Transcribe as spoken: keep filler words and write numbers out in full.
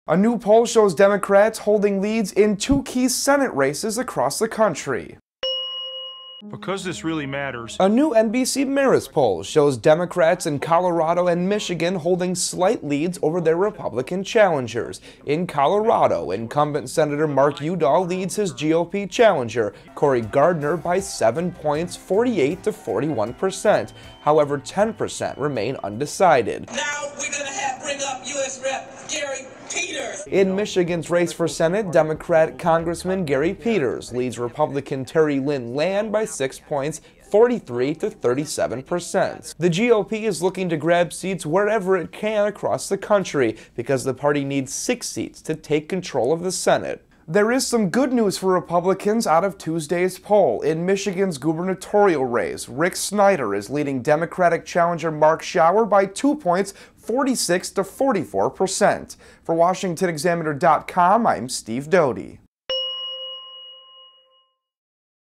A new poll shows Democrats holding leads in two key Senate races across the country. Because this really matters. A new N B C Marist poll shows Democrats in Colorado and Michigan holding slight leads over their Republican challengers. In Colorado, incumbent Senator Mark Udall leads his G O P challenger, Cory Gardner, by seven points, forty-eight to forty-one percent. However, ten percent remain undecided. Now we're going to have bring up U S Rep Gary Peters. In Michigan's race for Senate, Democrat Congressman Gary Peters leads Republican Terry Lynn Land by six points, forty-three to thirty-seven percent. The G O P is looking to grab seats wherever it can across the country because the party needs six seats to take control of the Senate. There is some good news for Republicans out of Tuesday's poll. In Michigan's gubernatorial race, Rick Snyder is leading Democratic challenger Mark Schauer by two points, forty-six to forty-four percent. For Washington Examiner dot com, I'm Steve Doty.